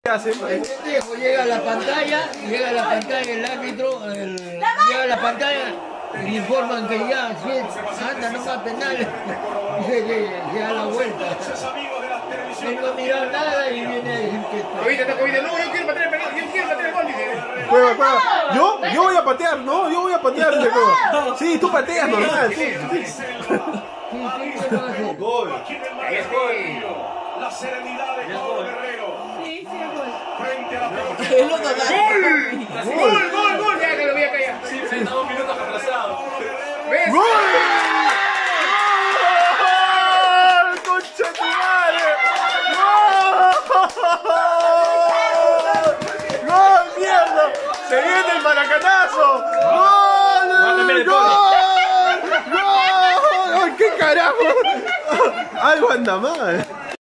Llega a la pantalla, el árbitro, llega a la pantalla y informan que ya, anda, no va penal, se da la vuelta. Él no ha mirado nada y viene a decir que está. No, yo quiero patear el penal, yo quiero patear el gol, dice. Juega. Yo voy a patear, ¿no? Yo voy a patear, dice Cueva. Sí, tú pateas, normal, sí. Gol. La serenidad de Pablo Guerrero. Sí, gol. Frente a la pelota. Gol. Ya que lo voy a callar. Sí, 2 minutos atrasado. ¿Ves? ¡Gol! ¡Concha tu madre! ¡Gol! ¡Gol, mierda! ¡Se viene el maracanazo! ¡Gol! ¡Gol! ¡Gol! ¡Ay, qué carajo! Algo anda mal.